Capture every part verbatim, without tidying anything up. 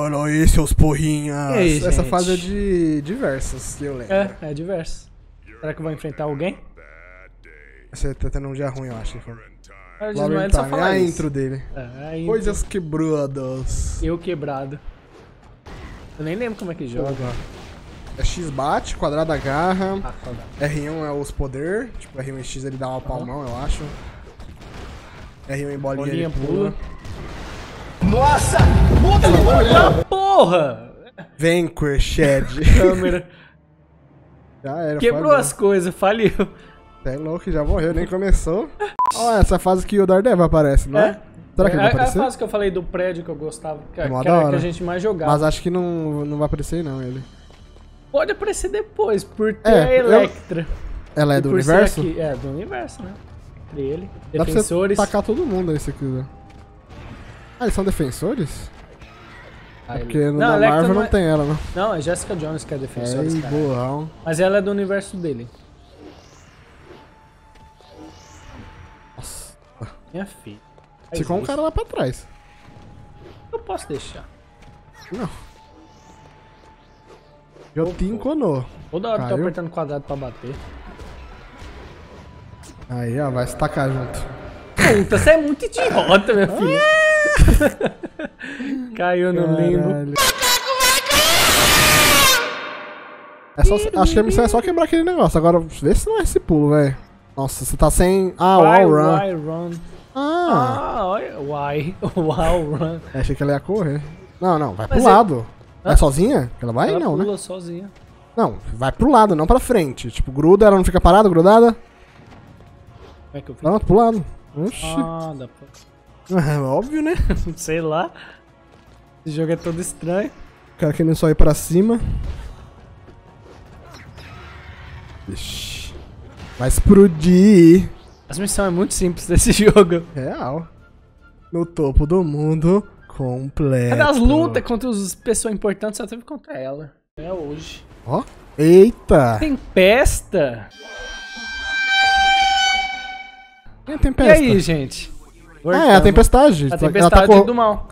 olha aí, seus porrinhas. Aí, Essa gente? fase é de diversos, eu lembro. É, é diverso. Será que eu vou enfrentar alguém? Você tá tendo um dia ruim, eu acho. Ah, o Lauren Ismael só Time, é fala a isso. intro dele. É, a intro. Coisas quebradas. Eu quebrado. Eu nem lembro como é que joga. É X bate, quadrado agarra. Ah, saudade. R um é os poder. Tipo, R um e X ele dá uma palmão, eu acho. R um em bolinha, Bolinha ele pula. pula. Nossa! Puta porra! Vanquished. Câmera. Já era, Quebrou falhou. as coisas, faliu. Você é louco, já morreu, nem começou. Ó, essa fase que o Daredevil aparece, não é? É. Será que ele vai É a aparecer? fase que eu falei do prédio que eu gostava, que, É mó que da era que hora. a gente mais jogava. Mas acho que não, não vai aparecer não, ele. Pode aparecer depois, por ter É, a eu- Electra. Ela é E do por ser universo? aqui- É, do universo, né? Entre ele, Dá pra você defensores. tacar todo mundo aí se quiser. Ah, eles são defensores? Ah, É ele- porque no Não, da a Electra Marvel não não é- tem ela, não. Não, é Jessica Jones que é defensor, Ei, cara. burrão. Mas ela é do universo dele. Nossa. Minha filha. Faz Ficou um isso. cara lá pra trás. Eu posso deixar. Não. Eu te enconou. Toda hora eu tô Caiu? apertando quadrado pra bater. Aí, ó, vai se tacar junto. Puta, você é muito idiota, minha filha. Caiu no limbo. Caralho. É só, acho que a missão é só quebrar aquele negócio. Agora, vê se não é esse pulo, velho. Nossa, você tá sem... Ah, o Why, All Run. why run? Ah, Ah, olha. Why? Wow, run. achei que ela ia correr. Não, não, vai Mas pro é- lado. Hã? É sozinha? Que ela vai? Ela não, né? pula sozinha. Não, vai pro lado, não pra frente. Tipo, gruda, ela não fica parada, grudada? Como é que eu fiz? Pronto, pro lado. Oxi. Ah, dá pra... É óbvio, né? Sei lá. Esse jogo é todo estranho. O cara querendo só ir pra cima. Ixi. Vai explodir. As missões é muito simples desse jogo. Real. No topo do mundo completo. Cadê as lutas contra os pessoas importantes? Só teve contra ela. É hoje. Ó. Eita. Tempesta! Tem a E tempesta. aí, gente? Ah, é a tempestade. A Ela tempestade tá cor- do mal.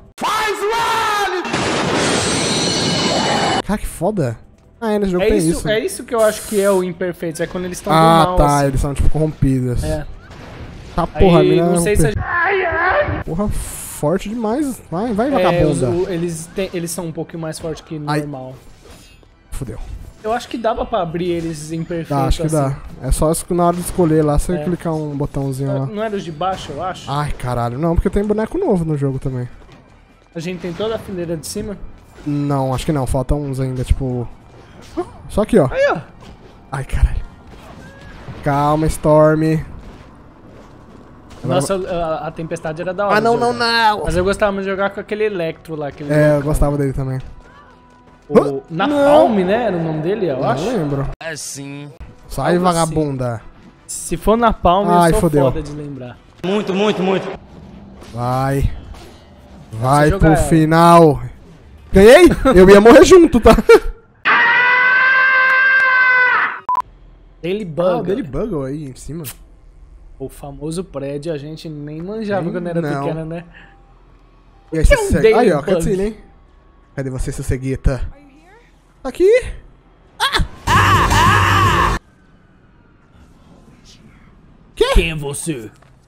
Cara, que foda. Ah, é, nesse jogo É tem isso, isso. é isso que eu acho que é o imperfeito. É quando eles estão do Ah, mal. tá. assim. Eles são, tipo, corrompidos. É. Tá, porra, Aí, mina. não sei se a Porra, forte demais. Vai, vai, é, os- vagabunda. o- eles, têm- eles são um pouquinho mais fortes que Ai. normal. Fudeu. Eu acho que dava pra abrir eles imperfeitos. Dá, acho que assim. dá. É só isso que na hora de escolher lá, você É. clicar um botãozinho lá. Não era os de baixo, eu acho? Ai, caralho. Não, porque tem boneco novo no jogo também. A gente tem toda a fileira de cima. Não, acho que não. Faltam uns ainda, tipo... Ah, só aqui, ó. Aí, ó. Ai, caralho. Calma, Storm. Nossa, a, a tempestade era da hora. Ah, não, de não, jogar. não. Mas eu gostava muito de jogar com aquele Electro lá. Aquele É, eu loucão. gostava dele também. O Napalm, né? Era o nome dele, eu Não acho. lembro. É sim. Sai, Algo vagabunda. Se for Napalm, Ai, eu sou fodeu. foda de lembrar. Muito, muito, muito. Vai. Vai jogar pro ela. final. Ganhei? Eu ia morrer junto, tá? Daily Ah, Bug. o Daily Bugle aí em cima. O famoso prédio, a gente nem manjava Nem- quando era não. pequena, né? E aí, que é um você Daily Aí, ó, Bug? cutscene, hein? Cadê você, seu cegueta? Tá aqui? Quem é você?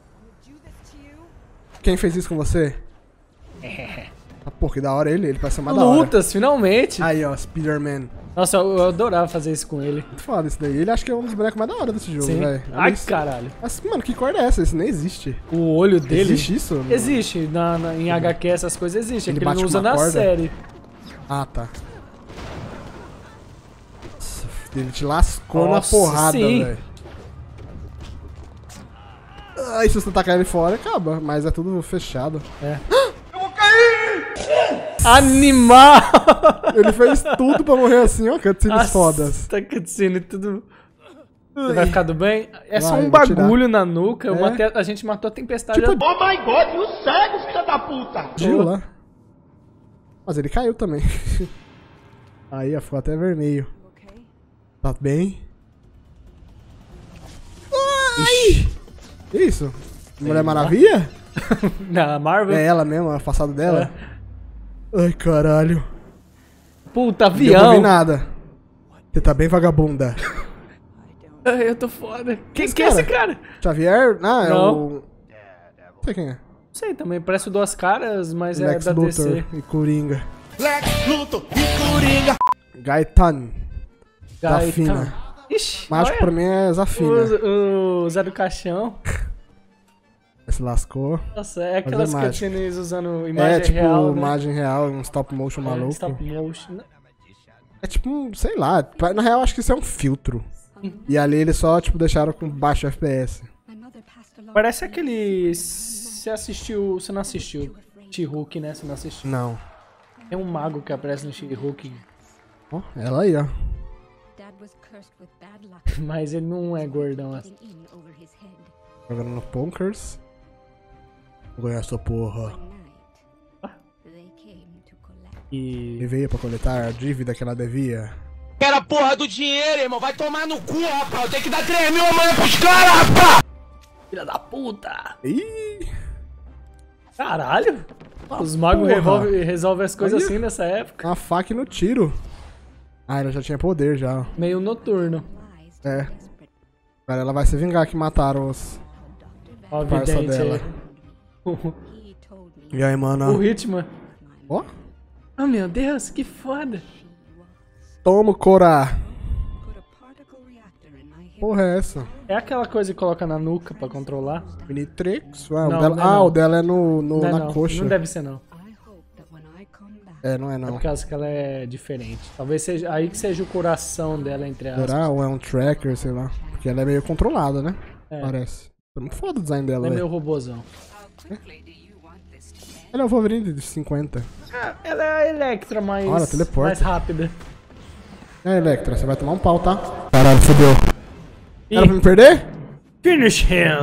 Quem fez isso com você? Ah, pô, que da hora ele. Ele parece mais da hora. Lutas, finalmente. Aí, ó, Spider-Man. Nossa, eu, eu adorava fazer isso com ele. Muito foda isso daí. Ele acha que é um dos bonecos mais da hora desse jogo, Sim. velho. Olha Ai, isso. caralho. Mas, mano, que corda é essa? Isso nem existe. O olho dele... Existe isso? Existe. Na, na- em H Q essas coisas existem. Ele É que ele bate não usa com uma na corda? série. Ah, tá. Nossa, ele te lascou Nossa, na porrada, sim. velho. Aí se você tacar ele fora, acaba. Mas é tudo fechado. É. Animal! Ele fez tudo pra morrer assim, ó. Cutscenes Nossa, fodas. tá cutscene tudo... Você vai ficar do bem? É só Vai, um vou tirar. bagulho na nuca. Eu É. matei- a gente matou a tempestade. Tipo, Oh my god, e o cego, filha da puta! Gil lá. Mas ele caiu também. Aí, ó, ficou até vermelho. Tá bem? Ai! Que isso? Mulher Maravilha? Na Marvel? É ela mesmo, o passado dela? Ai, caralho. Puta, Não deu pra avião. ouvir nada. Você tá bem, vagabunda? Ai, eu tô foda. Quem Esse que é esse cara? Xavier? Ah, é Não. o... Não sei quem é. Não sei, também parece duas caras, mas Lex é da Luthor D C. e Coringa. Lex Luthor e Coringa. Gaetan. Gaetano. Zafina. Ixi, Mas acho que pra olha. mim é Zafina. O, o Zé do Caixão. Se lascou. Nossa, é aquelas mágica. cutscenes usando imagem É, tipo, real, né? imagem real, um stop motion É, maluco. Stop motion. É tipo, um, sei lá. pra- Na real, acho que isso é um filtro. E ali eles só, tipo, deixaram com baixo F P S. Parece aquele... Você assistiu... Você não assistiu She-Hulk, né? Você não assistiu. Não. Tem um mago que aparece no She-Hulk, Ó, ela aí, ó. mas ele não é gordão assim. Jogando no Punkers. Vou ganhar essa porra. E... Ele veio pra coletar a dívida que ela devia. Quero a porra do dinheiro, irmão. Vai tomar no cu, rapaz. Eu tenho que dar três mil amanhã pros caras, rapaz. Filha da puta! Ih! Caralho! Ah, Os magos porra. resolvem resolve as coisas Olha. assim nessa época. Uma faca no tiro. Ah, ela já tinha poder já. Meio noturno. É. Agora ela vai se vingar que mataram os Ó, parça vidente dela. aí. E aí, O mano? Hitman. Ó. Oh, meu Deus, que foda. Toma, Cora. Porra é essa? É aquela coisa que coloca na nuca pra controlar? Minitrix? Ah, Não, o dela, não é ah não. o dela é no, no- Não, é na não. coxa. Não deve ser, não. É, não é É não. por causa que ela é diferente. Talvez seja aí que seja o coração dela, entre aspas. Será? Ou é um tracker, sei lá. Porque ela é meio controlada, né? É. Parece. É muito foda o design dela, Ela é velho. meio robozão. Ela é o Wolverine de cinquenta. Ah, ela é a Electra mais, Olha, teleporta. mais rápida. É, Electra, você vai tomar um pau, tá? Caralho, fodeu. E Era pra me perder? finish him!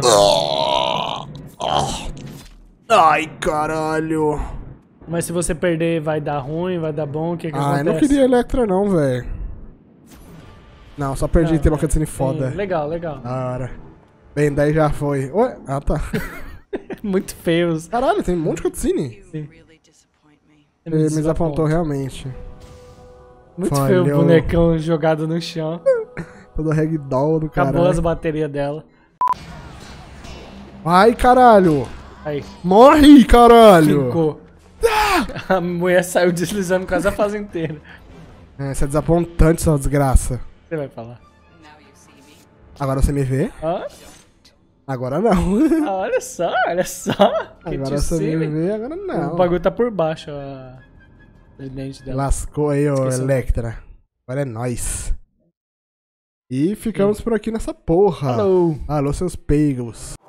Ai, caralho. Mas se você perder, vai dar ruim, vai dar bom, o que que Ai, acontece? não queria Electra não, velho. Não, só perdi, Não, tem uma cutscene foda. Sim, legal, legal. Da hora. Bem, daí já foi. Ué? Ah, tá. Muito feios. Caralho, tem um monte de cutscene. Sim. Ele me desapontou realmente. Muito Falhou. feio o bonecão jogado no chão. Todo ragdoll do Acabou caralho. as baterias dela. Ai, caralho. Aí, Morre, caralho. ficou. A mulher saiu deslizando quase a fase inteira. É, você é desapontante, sua desgraça. Você vai falar. Agora você me vê? Hã? Agora não. Ah, olha só, olha só. Que Agora você me time. vê, agora O não. bagulho tá por baixo, a... o dente dela. Lascou aí, ô Esqueci. Electra. Agora é nóis. E ficamos por aqui nessa porra. Alô. Alô, seus peigos.